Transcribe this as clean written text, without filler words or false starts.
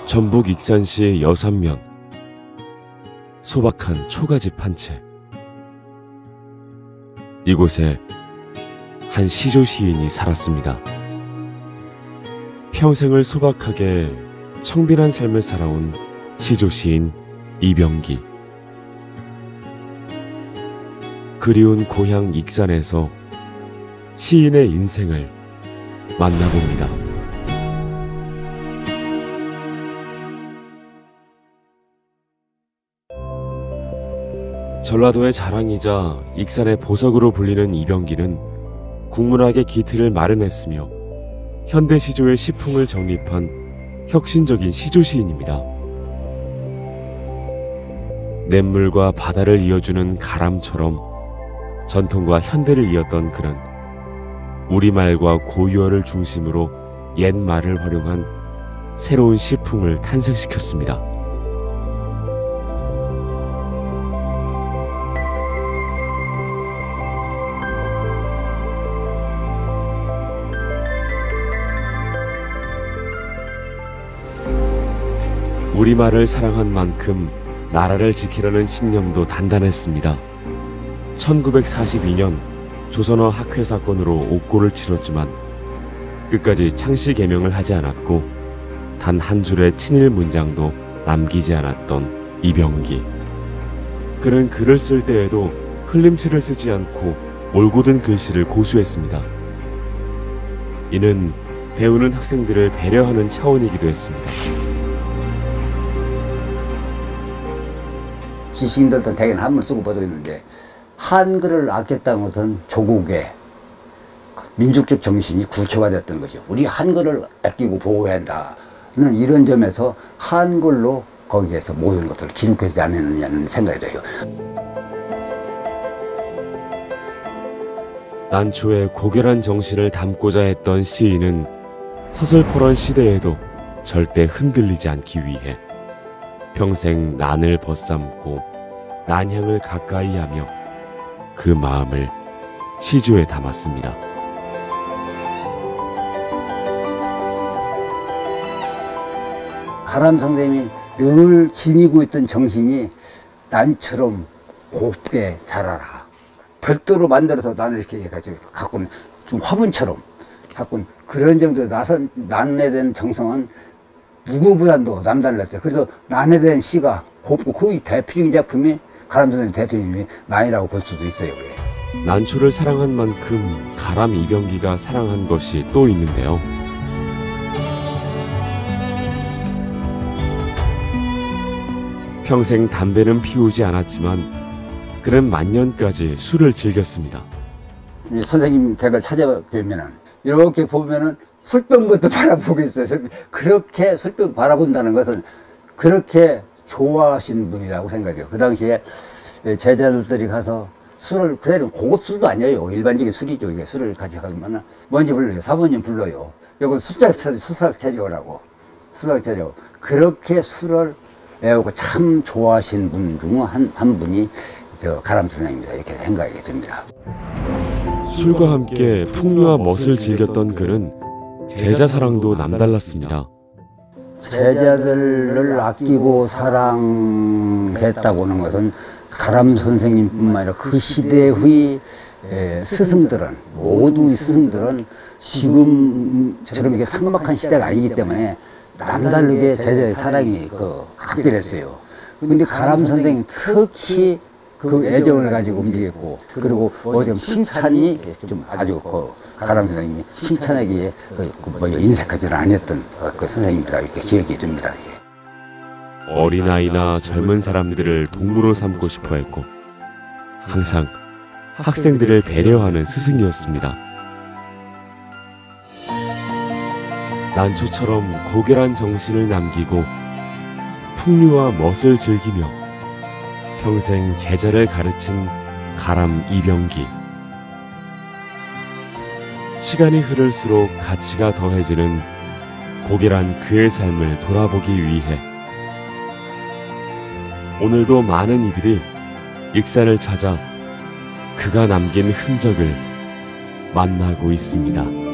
전북 익산시 여산면, 소박한 초가집 한 채. 이곳에 한 시조 시인이 살았습니다. 평생을 소박하게 청빈한 삶을 살아온 시조 시인 이병기. 그리운 고향 익산에서 시인의 인생을 만나봅니다. 전라도의 자랑이자 익산의 보석으로 불리는 이병기는 국문학의 기틀을 마련했으며 현대 시조의 시풍을 정립한 혁신적인 시조 시인입니다. 냇물과 바다를 이어주는 가람처럼 전통과 현대를 이었던 그는 우리말과 고유어를 중심으로 옛말을 활용한 새로운 시풍을 탄생시켰습니다. 우리말을 사랑한 만큼 나라를 지키려는 신념도 단단했습니다. 1942년 조선어 학회 사건으로 옥고를 치렀지만 끝까지 창씨 개명을 하지 않았고 단 한 줄의 친일 문장도 남기지 않았던 이병기. 그는 글을 쓸 때에도 흘림체를 쓰지 않고 올곧은 글씨를 고수했습니다. 이는 배우는 학생들을 배려하는 차원이기도 했습니다. 지식인들도 대개는 한문을 쓰고 보도 있는데 한글을 아꼈다는 것은 조국의 민족적 정신이 구체화됐던 것이요. 우리 한글을 아끼고 보호해야 한다는 이런 점에서 한글로 거기에서 모든 것들을 기록하지 않았느냐는 생각이 돼요. 난초의 고결한 정신을 담고자 했던 시인은 서슬퍼런 시대에도 절대 흔들리지 않기 위해 평생 난을 벗삼고 난향을 가까이 하며 그 마음을 시조에 담았습니다. 가람 선생님이 늘 지니고 있던 정신이 난처럼 곱게 자라라. 별도로 만들어서 난을 이렇게 해가지고 가꾼 좀 화분처럼 가꾼 그런 정도의 난에 대한 정성은 누구보다도 남달랐어요. 그래서 난에 대한 시가 곱고 그 대표적인 작품이 가람 선생님 대표님이 난이라고 볼 수도 있어요. 난초를 사랑한 만큼 가람 이병기가 사랑한 것이 또 있는데요. 평생 담배는 피우지 않았지만 그는 만년까지 술을 즐겼습니다. 선생님 댁을 찾아뵈면은 이렇게 보면은 술병부터 바라보겠어요. 그렇게 술병 바라본다는 것은 그렇게 좋아하신 분이라고 생각해요. 그 당시에 제자들이 가서 술을, 그대로 고급 술도 아니에요. 일반적인 술이죠. 이게 술을 같이 가면 뭔지 불러요. 사모님 불러요. 이거 수삭 차려라고. 수삭 차려. 그렇게 술을 애우고 참 좋아하신 분 중 한 분이 저 가람 선생님입니다. 이렇게 생각이 듭니다. 술과 함께 풍류와 멋을 즐겼던 그는 제자 사랑도 남달랐습니다. 제자들을 아끼고 사랑했다고 하는 것은 가람 선생님뿐만 아니라 그 시대의 스승들은, 모두 스승들은 지금처럼 이게 삭막한 시대가 아니기 때문에 남다르게 제자의 사랑이 각별했어요. 근데 가람 선생님 특히 그 애정을 가지고 움직였고, 그리고 어디 칭찬이 좀 아주 가람 선생님이 칭찬하기에 인색하지는 않았던 그 선생님이라 이렇게 기억이 듭니다. 어린아이나 젊은 사람들을 동무로 삼고 싶어 했고 항상 학생들을 배려하는 스승이었습니다. 난초처럼 고결한 정신을 남기고 풍류와 멋을 즐기며 평생 제자를 가르친 가람 이병기. 시간이 흐를수록 가치가 더해지는 고결한 그의 삶을 돌아보기 위해 오늘도 많은 이들이 익산을 찾아 그가 남긴 흔적을 만나고 있습니다.